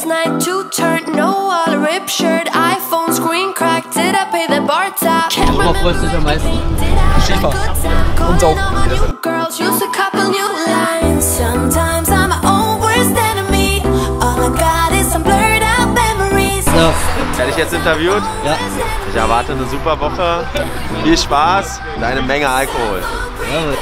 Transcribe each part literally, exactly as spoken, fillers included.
night, two turn, no wall, rip shirt, iPhone screen crack. Did I pay the bar tab? Worauf freust du dich am meisten? Schiefer. Und Saufen. Girls use a couple new lines. Sometimes I'm my own worst enemy. All I got is some blurred out memories. So. Werde ich jetzt interviewt? Ja. Ich erwarte eine super Woche, viel Spaß und eine Menge Alkohol. Jawohl.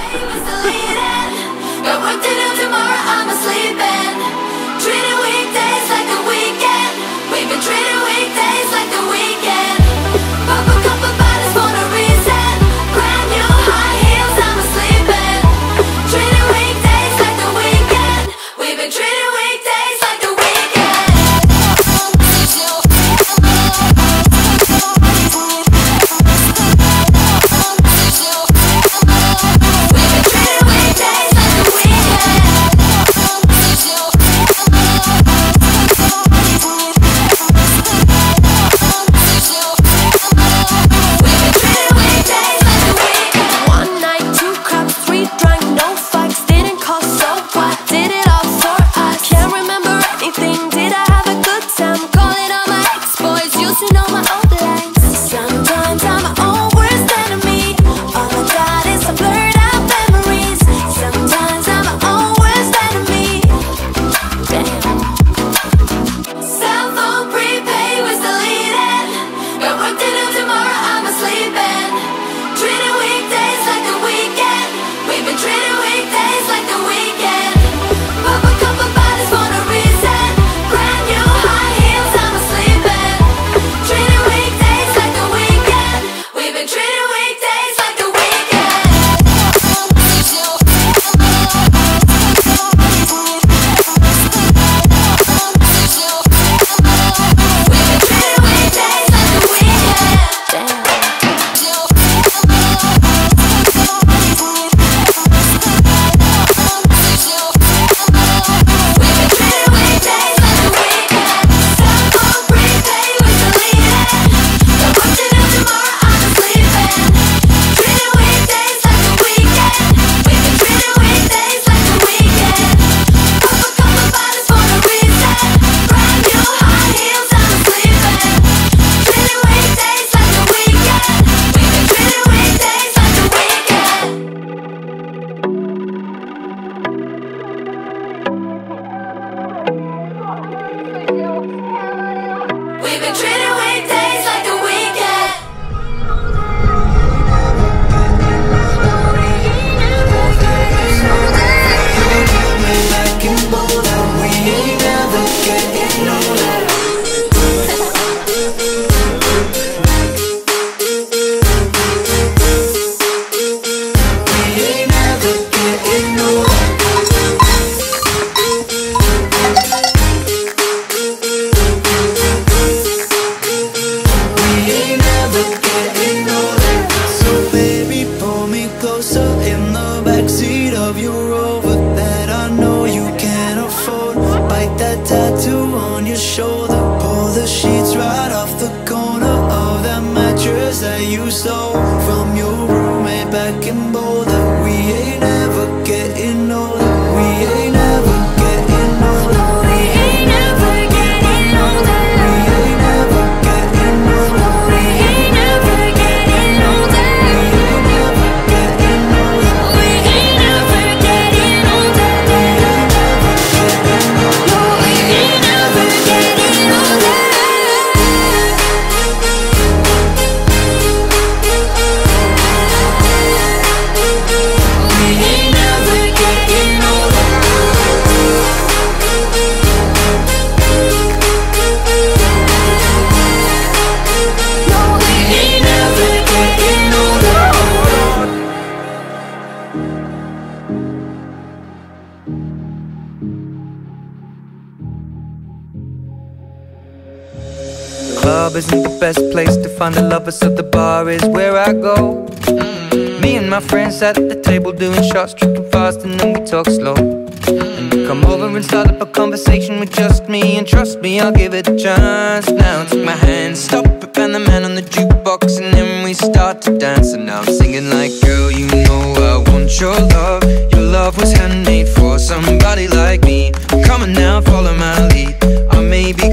You stole from your roommate back in Boulder. We ain't ever getting older. We ain't ever getting older. We ain't ever getting older. We ain't ever getting older. We ain't ever getting older. We ain't ever getting older. We ain't ever getting older. Club isn't the best place to find a lover, so the bar is where I go. Mm-hmm. Me and my friends sat at the table doing shots, tripping fast, and then we talk slow. Mm-hmm. And you come over and start up a conversation with just me, and trust me, I'll give it a chance. Now take my hand, stop it, and the man on the jukebox, and then we start to dance. And now I'm singing like, girl, you know I want your love. Your love was handmade for somebody like me. Come on now, follow my lead. I may be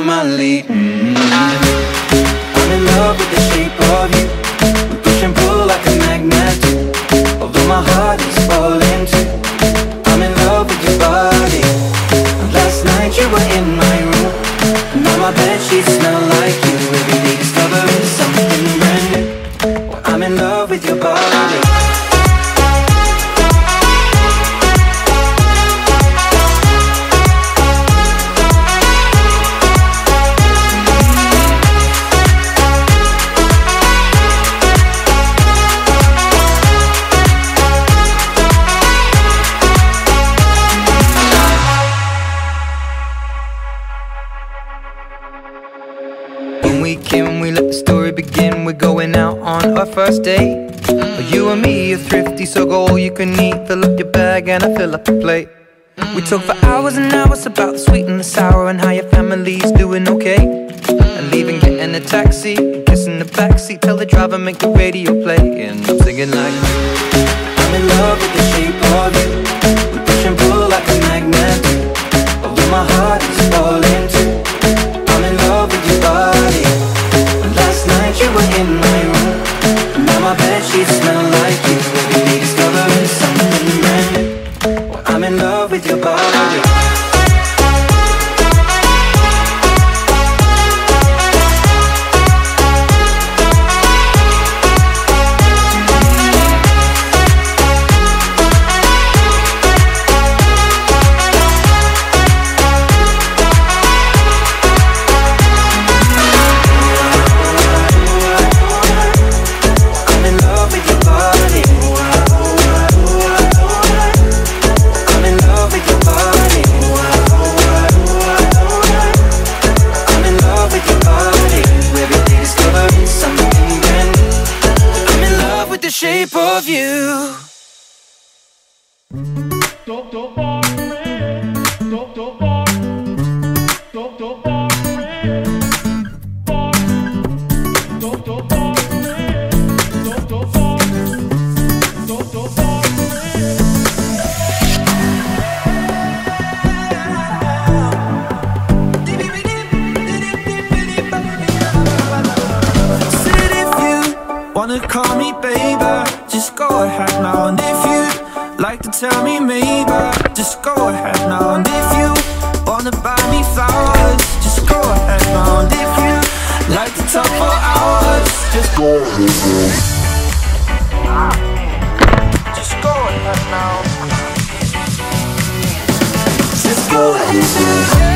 my lead. mm-hmm. I'm in love with the shape of you. We push and pull like a magnet do. Although my heart is falling too, I'm in love with your body. Last night you were in my room, now my bedsheets smell like you. Every day discovering something brand new. Well, I'm in love with your body. When we let the story begin, we're going out on our first date. You and me are thrifty, so go all you can eat. Fill up your bag and I fill up the plate. We talk for hours and hours about the sweet and the sour, and how your family's doing okay. And leaving, getting a taxi, kissing the backseat, tell the driver make the radio play. And I'm singing like, I'm in love with the shape of you. We push and pull like a magnet do. Although my heart is falling too, I'm in love with your body. Last night you were in my room, now my bedsheets smell like you. Every day discovering something brand new. Well, I'm in love with your body. Shape of you. Don't, don't worry, don't, don't worry, don't, don't worry, don't, don't worry, don't, don't worry, don't, don't worry. Said if you wanna call me baby, just go ahead now. And if you'd like to tell me maybe, just go ahead now. And if you wanna buy me flowers, just go ahead now. And if you like to talk for hours, just go ahead now. Just go ahead now. Just go ahead now.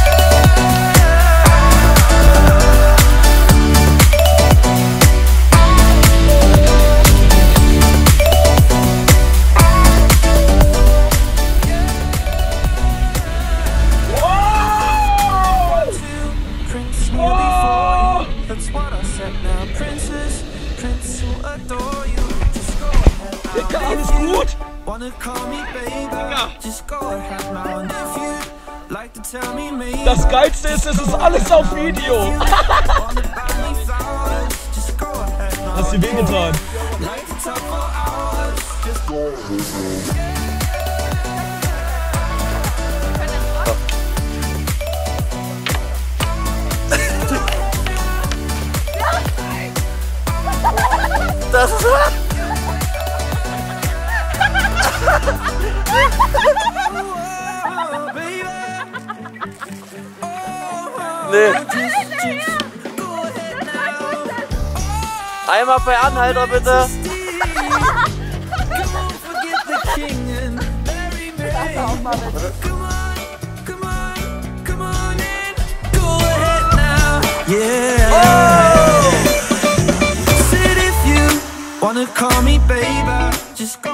Das Geilste ist, es ist alles auf Video. Hast du wehgetan? Das ist nee. Einmal bei Anhalter bitte. Yeah. Oh. Said if you wanna call me baby, just go.